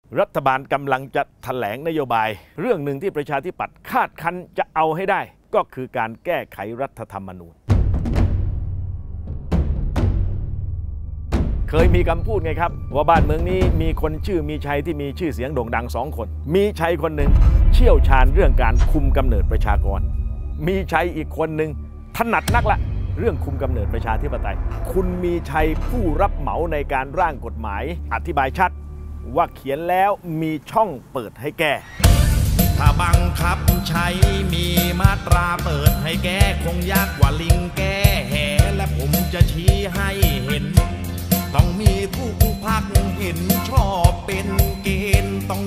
รัฐบาลกำลังจะแถลงนโยบายเรื่องหนึ่งที่ประชาธิปัตย์คาดคั้นจะเอาให้ได้ก็คือการแก้ไขรัฐธรรมนูญเคยมีคำพูดไงครับว่าบ้านเมืองนี้มีคนชื่อมีชัยที่มีชื่อเสียงโด่งดัง2 คนมีชัยคนหนึ่งเชี่ยวชาญเรื่องการคุมกำเนิดประชากรมีชัยอีกคนหนึ่งถนัดนักละเรื่องคุมกำเนิดประชาธิปไตยคุณมีชัยผู้รับเหมาในการร่างกฎหมายอธิบายชัดว่าเขียนแล้วมีช่องเปิดให้แก้ถ้าบังคับใช้มีมาตราเปิดให้แก้คงยากกว่าลิงแก้แห่และผมจะชี้ให้เห็นต้องมีทุกพรรคเห็นชอบเป็นเกณฑ์ต้อง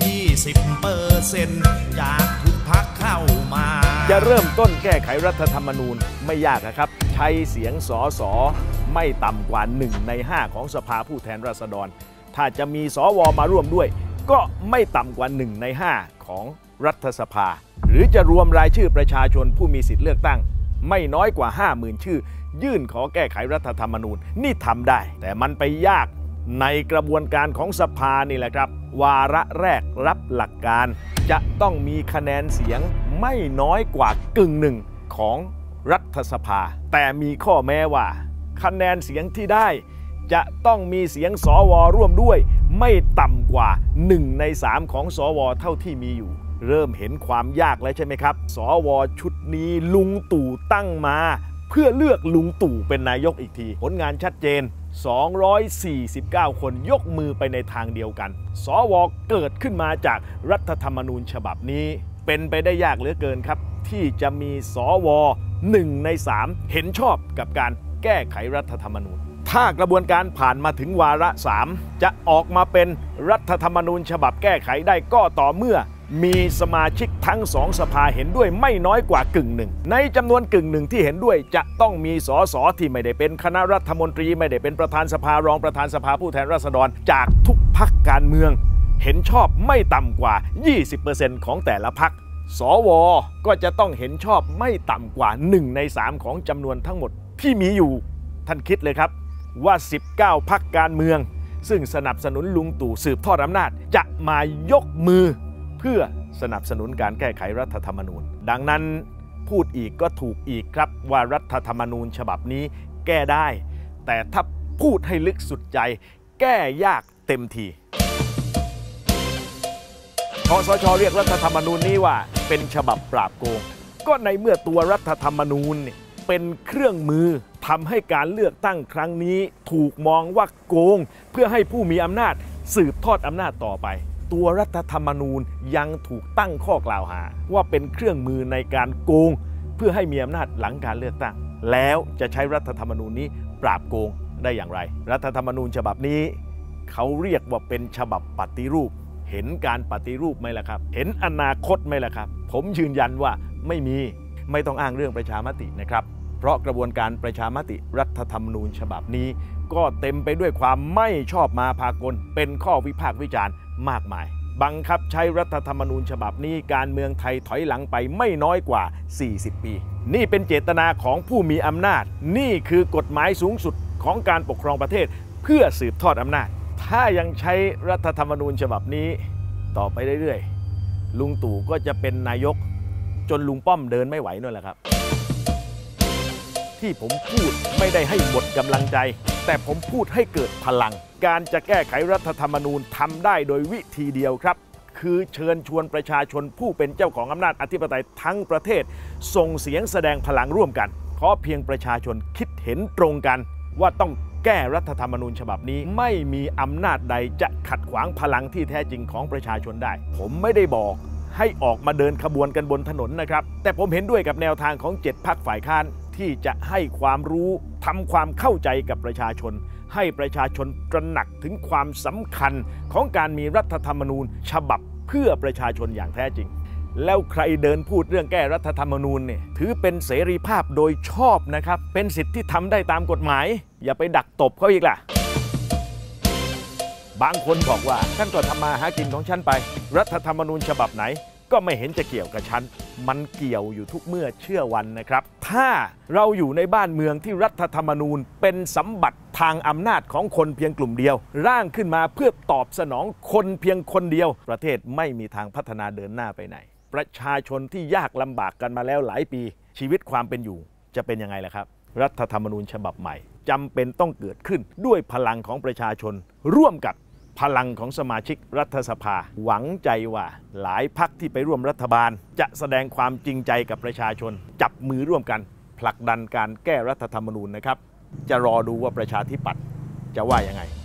20%จากทุกพรรคเข้ามาจะเริ่มต้นแก้ไขรัฐธรรมนูญไม่ยากนะครับใช้เสียงสสไม่ต่ำกว่า1 ใน 5ของสภาผู้แทนราษฎรถ้าจะมีสวมาร่วมด้วยก็ไม่ต่ำกว่า1 ใน 5ของรัฐสภาหรือจะรวมรายชื่อประชาชนผู้มีสิทธิ์เลือกตั้งไม่น้อยกว่า 50,000 ชื่อยื่นขอแก้ไขรัฐธรรมนูญนี่ทำได้แต่มันไปยากในกระบวนการของสภานี่แหละครับวาระแรกรับหลักการจะต้องมีคะแนนเสียงไม่น้อยกว่1/2ของรัฐสภาแต่มีข้อแม้ว่าคะแนนเสียงที่ได้จะต้องมีเสียงสวร่วมด้วยไม่ต่ำกว่า1 ใน 3ของสวเท่าที่มีอยู่เริ่มเห็นความยากแล้วใช่ไหมครับสวชุดนี้ลุงตู่ตั้งมาเพื่อเลือกลุงตู่เป็นนายกอีกทีผลงานชัดเจน249 คนยกมือไปในทางเดียวกันสวเกิดขึ้นมาจากรัฐธรรมนูญฉบับนี้เป็นไปได้ยากเหลือเกินครับที่จะมีสว1 ใน 3เห็นชอบกับการแก้ไขรัฐธรรมนูญถ้ากระบวนการผ่านมาถึงวาระ3จะออกมาเป็นรัฐธรรมนูญฉบับแก้ไขได้ก็ต่อเมื่อมีสมาชิกทั้ง2สภาเห็นด้วยไม่น้อยกว่า1/2ในจำนวน1/2ที่เห็นด้วยจะต้องมีสสที่ไม่ได้เป็นคณะรัฐมนตรีไม่ได้เป็นประธานสภารองประธานสภาผู้แทนราษฎรจากทุกพรรคการเมืองเห็นชอบไม่ต่ำกว่า 20% ของแต่ละพรรคสวก็จะต้องเห็นชอบไม่ต่ำกว่า1 ใน 3ของจำนวนทั้งหมดที่มีอยู่ท่านคิดเลยครับว่า19พรรคการเมืองซึ่งสนับสนุนลุงตู่สืบทอดอำนาจจะมายกมือเพื่อสนับสนุนการแก้ไขรัฐธรรมนูญดังนั้นพูดอีกก็ถูกอีกครับว่ารัฐธรรมนูญฉบับนี้แก้ได้แต่ถ้าพูดให้ลึกสุดใจแก้ยากเต็มทีคสช.เรียกรัฐธรรมนูญนี้ว่าเป็นฉบับปราบโกงก็ในเมื่อตัวรัฐธรรมนูญเป็นเครื่องมือทำให้การเลือกตั้งครั้งนี้ถูกมองว่าโกงเพื่อให้ผู้มีอำนาจสืบทอดอำนาจต่อไปตัวรัฐธรรมนูญยังถูกตั้งข้อกล่าวหาว่าเป็นเครื่องมือในการโกงเพื่อให้มีอำนาจหลังการเลือกตั้งแล้วจะใช้รัฐธรรมนูญนี้ปราบโกงได้อย่างไรรัฐธรรมนูญฉบับนี้เขาเรียกว่าเป็นฉบับปฏิรูปเห็นการปฏิรูปไหมล่ะครับเห็นอนาคตไหมล่ะครับผมยืนยันว่าไม่ต้องอ้างเรื่องประชามตินะครับเพราะกระบวนการประชามติรัฐธรรมนูญฉบับนี้ก็เต็มไปด้วยความไม่ชอบมาพากลเป็นข้อวิพากษ์วิจารณ์มากมายบังคับใช้รัฐธรรมนูญฉบับนี้การเมืองไทยถอยหลังไปไม่น้อยกว่า40 ปีนี่เป็นเจตนาของผู้มีอำนาจนี่คือกฎหมายสูงสุดของการปกครองประเทศเพื่อสืบทอดอำนาจถ้ายังใช้รัฐธรรมนูญฉบับนี้ต่อไปเรื่อยๆลุงตู่ก็จะเป็นนายกจนลุงป้อมเดินไม่ไหวนั่นแหละครับที่ผมพูดไม่ได้ให้หมดกำลังใจแต่ผมพูดให้เกิดพลังการจะแก้ไขรัฐธรรมนูญทำได้โดยวิธีเดียวครับคือเชิญชวนประชาชนผู้เป็นเจ้าของอำนาจอธิปไตยทั้งประเทศส่งเสียงแสดงพลังร่วมกันขอเพียงประชาชนคิดเห็นตรงกันว่าต้องแก้รัฐธรรมนูญฉบับนี้ไม่มีอำนาจใดจะขัดขวางพลังที่แท้จริงของประชาชนได้ผมไม่ได้บอกให้ออกมาเดินขบวนกันบนถนนนะครับแต่ผมเห็นด้วยกับแนวทางของ7 พรรคฝ่ายค้านที่จะให้ความรู้ทำความเข้าใจกับประชาชนให้ประชาชนตระหนักถึงความสำคัญของการมีรัฐธรรมนูญฉบับเพื่อประชาชนอย่างแท้จริงแล้วใครเดินพูดเรื่องแก้รัฐธรรมนูญเนี่ยถือเป็นเสรีภาพโดยชอบนะครับเป็นสิทธิ์ที่ทำได้ตามกฎหมายอย่าไปดักตบเขาอีกล่ะบางคนบอกว่าท่านก็ทำมาหากินของฉันไปรัฐธรรมนูญฉบับไหนก็ไม่เห็นจะเกี่ยวกับฉันมันเกี่ยวอยู่ทุกเมื่อเชื่อวันนะครับถ้าเราอยู่ในบ้านเมืองที่รัฐธรรมนูญเป็นสมบัติทางอำนาจของคนเพียงกลุ่มเดียวร่างขึ้นมาเพื่อตอบสนองคนเพียงคนเดียวประเทศไม่มีทางพัฒนาเดินหน้าไปไหนประชาชนที่ยากลำบากกันมาแล้วหลายปีชีวิตความเป็นอยู่จะเป็นยังไงล่ะครับรัฐธรรมนูญฉบับใหม่จำเป็นต้องเกิดขึ้นด้วยพลังของประชาชนร่วมกับพลังของสมาชิกรัฐสภาหวังใจว่าหลายพรรคที่ไปร่วมรัฐบาลจะแสดงความจริงใจกับประชาชนจับมือร่วมกันผลักดันการแก้รัฐธรรมนูญนะครับจะรอดูว่าประชาธิปัตย์จะว่ายังไง